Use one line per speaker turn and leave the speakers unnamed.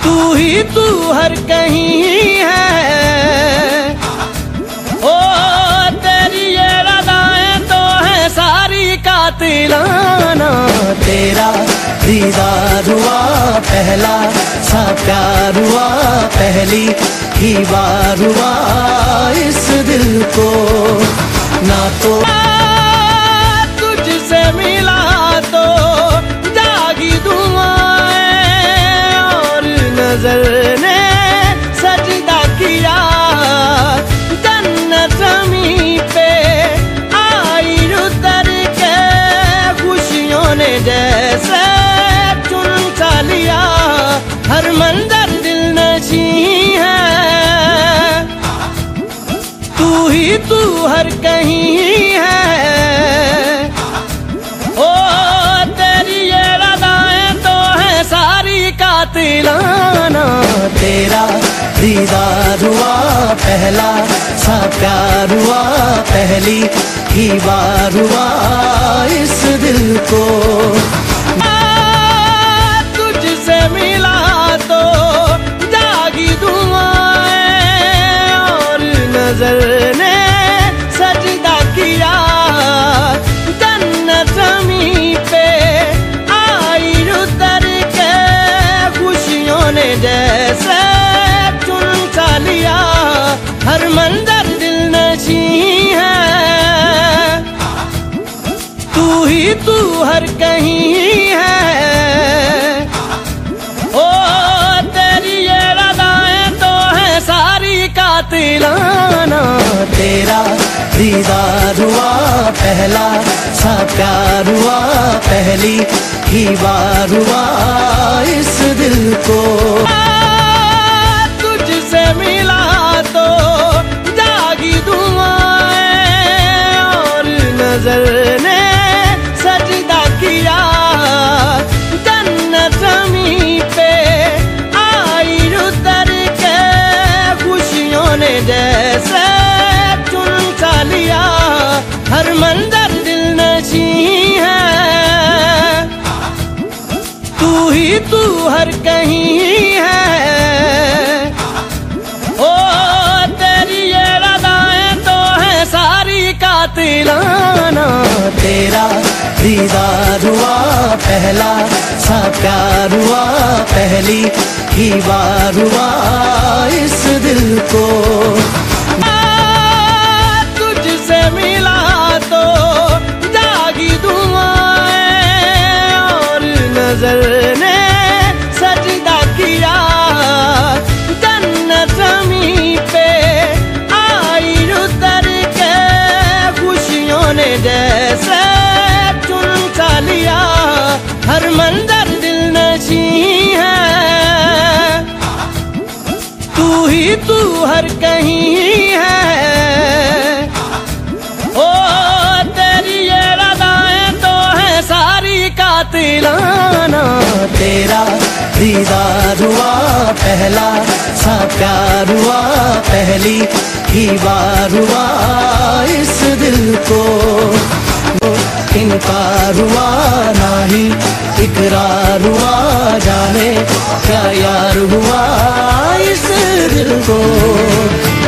तू ही तू हर कहीं है। ओ तेरी ये अदाएं तो है सारी कातिलाना। तेरा दीदार हुआ पहला सा प्यार हुआ, पहली ही बार हुआ इस दिल को ना तो तुझसे मिला तो जागी दुआएं और नजर ने सजदा किया। जन्नत ज़मीं पे आई उतर के खुशियों ने जैसे चुन सा लिया। हर मंजर दिल नशीं है, तू ही तू हर कहीं है। ओ तेरी ये अदाएं तो है सारी कातिलाना। तेरा दीदार हुआ पहला सा प्यार हुआ, पहली ही बार हुआ इस दिल को। तुझसे मिला तो जागी दुआएं और नजर ने सजदा किया। जन्नत ज़मीं पे आई उतर के खुशियों ने जैसे चुन सा लिया। हर मंजर दिल नशीं है, तू ही तू हर कहीं है। ओ तेरी ये अदाएं तो है सारी कातिलाना। तेरा दीदार हुआ पहला सा प्यार हुआ, पहली ही बार हुआ इस दिल को। तुझसे मिला तो जागी दुआएं और नजर ने सजदा किया। जन्नत ज़मीं पे आई उतर के खुशियों ने जैसे चुन सा लिया। हर मंजर दिल नशीं है, तू ही तू हर कहीं है। ओ तेरी ये अदाएं तो है सारी कातिलाना। तेरा दीदार हुआ पहला सा प्यार हुआ, पहली ही बार हुआ इस दिल को। तुझसे मिला तो जागी दुआएं और नजर ने सजदा किया। जन्नत ज़मीं पे आई उतर के खुशियों ने जैसे चुन सा लिया। हर मंजर दिल नशीं है, तू ही तू हर कहीं है। ओ तेरी ये अदाएं तो है सारी कातिलाना। तेरा दीदार हुआ पहला सा प्यार हुआ, पहली ही बार हुआ इस दिल को। इनकार हुआ ना ही इकरार हुआ, जाने क्या यार हुआ इस दिल को।